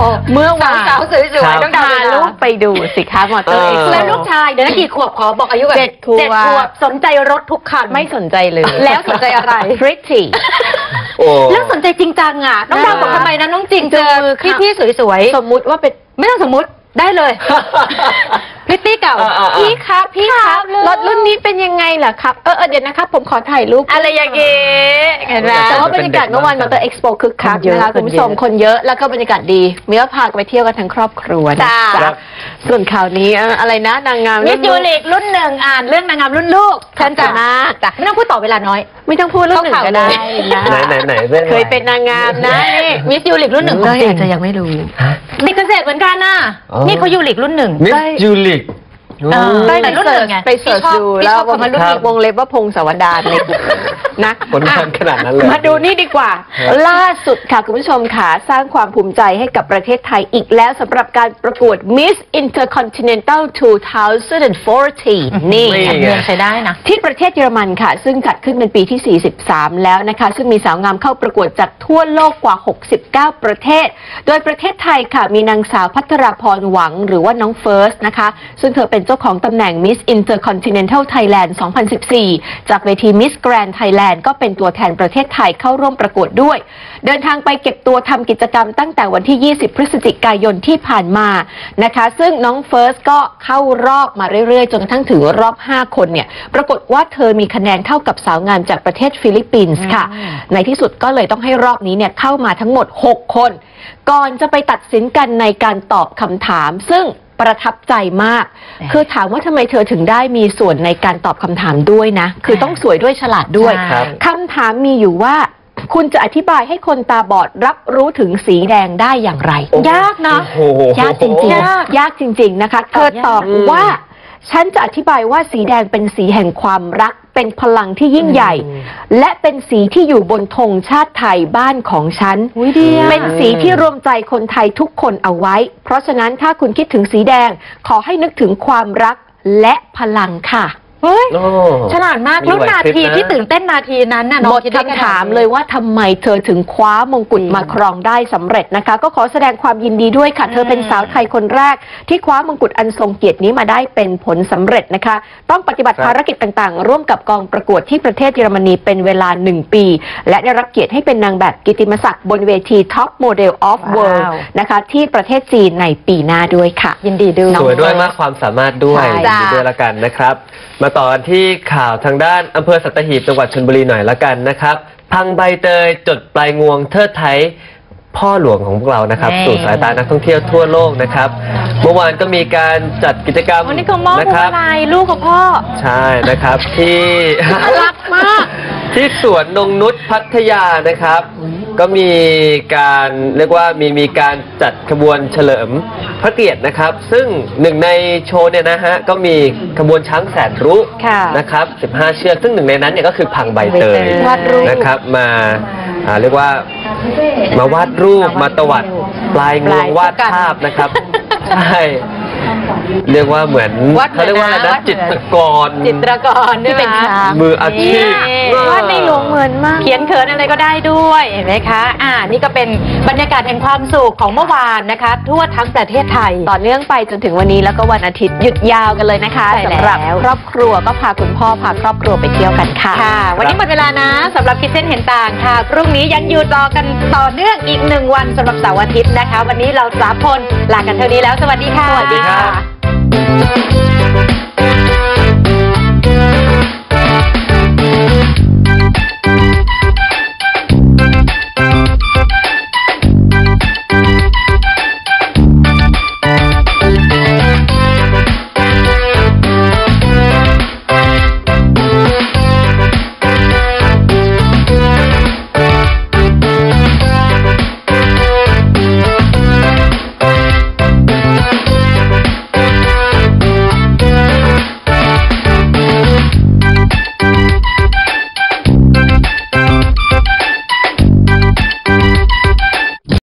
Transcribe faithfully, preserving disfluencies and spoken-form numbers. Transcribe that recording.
เมื่อวานสาวสวยๆต้องดาวพาลูกไปดูสิคะมอเตอร์เอ็กซ์แล้วลูกชายเดี๋ยวนะกี่ขวบขอบอกอายุแบบเจ็ดขวบเจ็ดขวบสนใจรถทุกคันไม่สนใจเลยแล้วสนใจอะไร pretty แล้วสนใจจริงจังอ่ะน้องดาวบอกทำไมนะน้องจริงเจอพี่พี่สวยๆสมมุติว่าเป็นไม่ต้องสมมุติได้เลยพริตตี้เก่าพี่ครับพี่ครับรถรุ่นนี้เป็นยังไงล่ะครับเออเดี๋ยวนะครับผมขอถ่ายรูปอะไรอย่างเงี้ยเห็นไหมแต่ว่าบรรยากาศเมื่อวานมอเตอร์เอ็กซ์โปคึกคักนะคะคุณผู้ชมคนเยอะแล้วก็บรรยากาศดีมีว่าพาไปเที่ยวกันทั้งครอบครัวนะจ๊ะส่วนข่าวนี้อะไรนะนางงามมิสยูริกรุ่นหนึ่งอ่านเรื่องนางงามรุ่นลูกฉันจะนะจ้ะไม่ต้องพูดต่อเวลาน้อยไม่ต้องพูดเรื่องหนึ่งก็ได้นะไหนไหนไหนเคยเป็นนางงามนะนี่มิสยูริกรุ่นหนึ่งเต้ยอาจจะยังไม่รู้เด็กเกษตรเหมือนกันน่ะนี่เขายูริกรุ่นหนึ่งมิสยูริกแต่รุ่นหนึ่งไงไปเสิร์ชดูแล้วว่ามันรุ่นวงเล็บว่าพงศาวดารในนะผลงานขนาดนั้นเลยมาดูนี่ดีกว่า ล่าสุดค่ะคุณผู้ชมค่ะสร้างความภูมิใจให้กับประเทศไทยอีกแล้วสำหรับการประกวด Miss Intercontinental สองพันสิบสี่นี่เงินใช้ได้นะที่ประเทศเยอรมันค่ะซึ่งจัดขึ้นเป็นปีที่สี่สิบสามแล้วนะคะซึ่งมีสาวงามเข้าประกวดจากทั่วโลกกว่าหกสิบเก้าประเทศโดยประเทศไทยค่ะมีนางสาวภัทราพรหวังหรือว่าน้องเฟิร์สนะคะซึ่งเธอเป็นเจ้าของตำแหน่ง Miss Intercontinental Thailand สองพันสิบสี่จากเวที Miss Grand Thailand ก็เป็นตัวแทนประเทศไทยเข้าร่วมประกวดด้วยเดินทางไปเก็บตัวทำกิจกรรมตั้งแต่วันที่ยี่สิบพฤศจิกายนที่ผ่านมานะคะซึ่งน้องเฟิร์สก็เข้ารอบมาเรื่อยๆจนกระทั่งถึงรอบห้าคนเนี่ยปรากฏว่าเธอมีคะแนนเท่ากับสาวงามจากประเทศฟิลิปปินส์ค่ะในที่สุดก็เลยต้องให้รอบนี้เนี่ยเข้ามาทั้งหมดหกคนก่อนจะไปตัดสินกันในการตอบคำถามซึ่งประทับใจมากคือถามว่าทำไมเธอถึงได้มีส่วนในการตอบคำถามด้วยนะคือต้องสวยด้วยฉลาดด้วยคำถามมีอยู่ว่าคุณจะอธิบายให้คนตาบอดรับรู้ถึงสีแดงได้อย่างไรยากนะยากจริงๆยากจริงๆนะคะเธอตอบว่าฉันจะอธิบายว่าสีแดงเป็นสีแห่งความรักเป็นพลังที่ยิ่งใหญ่และเป็นสีที่อยู่บนธงชาติไทยบ้านของฉันเป็นสีที่รวมใจคนไทยทุกคนเอาไว้เพราะฉะนั้นถ้าคุณคิดถึงสีแดงขอให้นึกถึงความรักและพลังค่ะเฮ้ยฉลาดมากรุ่นนาทีที่ตื่นเต้นนาทีนั้นน่ะหมดคำถามเลยว่าทำไมเธอถึงคว้ามงกุฎมาครองได้สำเร็จนะคะก็ขอแสดงความยินดีด้วยค่ะเธอเป็นสาวไทยคนแรกที่คว้ามงกุฎอันทรงเกียรตินี้มาได้เป็นผลสำเร็จนะคะต้องปฏิบัติภารกิจต่างๆร่วมกับกองประกวดที่ประเทศเยอรมนีเป็นเวลาหนึ่งปีและได้รับเกียรติให้เป็นนางแบบกิตติมศักดิ์บนเวที Top Model of World นะคะที่ประเทศจีนในปีหน้าด้วยค่ะยินดีด้วยสวยด้วยมากความสามารถด้วยยินดีด้วยละกันนะครับมาต่อกันที่ข่าวทางด้านอำเภอสัตหีบจังหวัดชลบุรีหน่อยละกันนะครับพังใบเตยจดปลายงวงเทิดไทยพ่อหลวงของพวกเรานะครับสู่สายตานักท่องเที่ยวทั่วโลกนะครับเมื่อวานก็มีการจัดกิจกรรมนะครับลูกกับพ่อใช่นะครับที่รักมากที่สวนนงนุชพัทยานะครับก็มีการเรียกว่ามีมีการจัดขบวนเฉลิมพระเกียรตินะครับซึ่งหนึ่งในโชว์เนี่ยนะฮะก็มีขบวนช้างแสนรู้นะครับสิบห้าเชือกซึ่งหนึ่งในนั้นเนี่ยก็คือพังใบเตยนะครับมาเรียกว่า มาวาดรูปมาตวัดปลายงวงวาดภาพนะครับใช่เรียกว่าเหมือนเขาเรียกว่าอะไรนะจิตรกรจิตรกรที่เป็นมืออาชีพวาดในหลวงเหมือนมากเขียนเขินอะไรก็ได้ด้วยเห็นไหมคะอ่านี่ก็เป็นบรรยากาศแห่งความสุขของเมื่อวานนะคะทั่วทั้งประเทศไทยต่อเนื่องไปจนถึงวันนี้แล้วก็วันอาทิตย์หยุดยาวกันเลยนะคะสำหรับครอบครัวก็พาคุณพ่อพาครอบครัวไปเที่ยวกันค่ะค่ะวันนี้หมดเวลานะสำหรับคิดเส้นเห็นต่างค่ะพรุ่งนี้ยังอยู่ต่อกันต่อเนื่องอีกหนึ่งวันสำหรับเสาร์อาทิตย์นะคะวันนี้เราสามคนลากันเท่านี้แล้วสวัสดีค่ะสวัสดีค่ะ